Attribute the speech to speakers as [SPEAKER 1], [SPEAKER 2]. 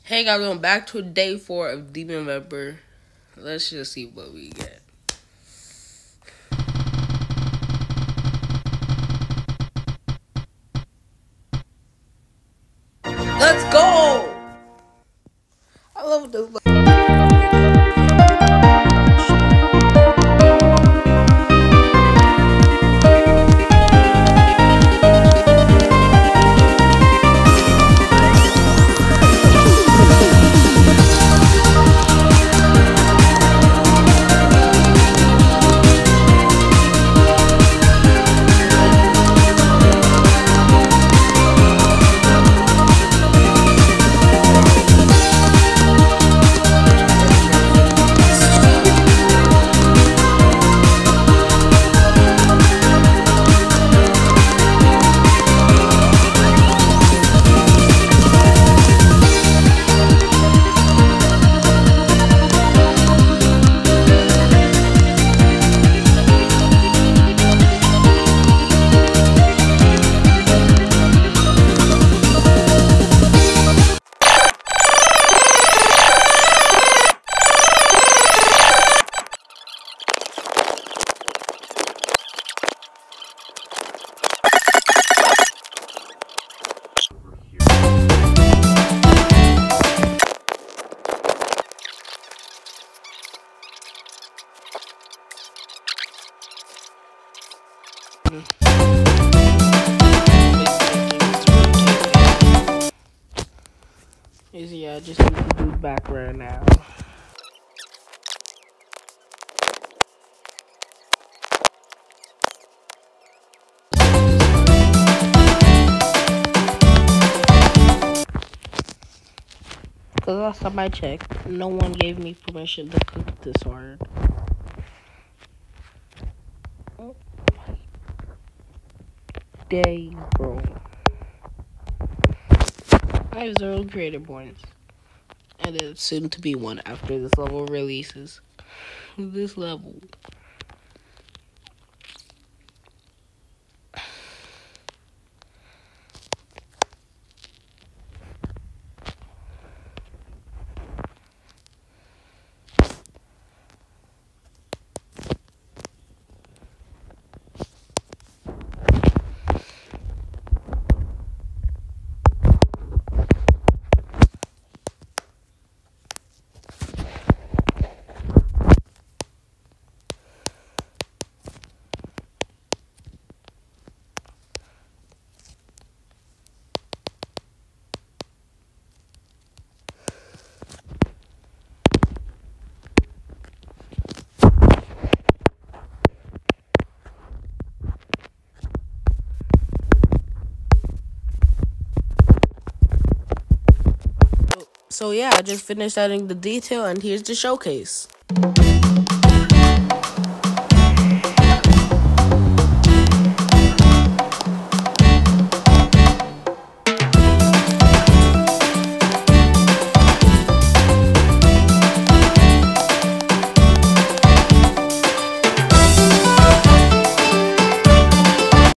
[SPEAKER 1] Hey guys, welcome back to day 4 of Demonvember. Let's just see what we get. Let's go! I love this. I just need to do back right now. Because last time I checked, no one gave me permission to cook this hard. Oh. Dang, bro. I have 0 creator points. And then soon to be 1 after this level releases. This level. So yeah, I just finished adding the detail and here's the showcase.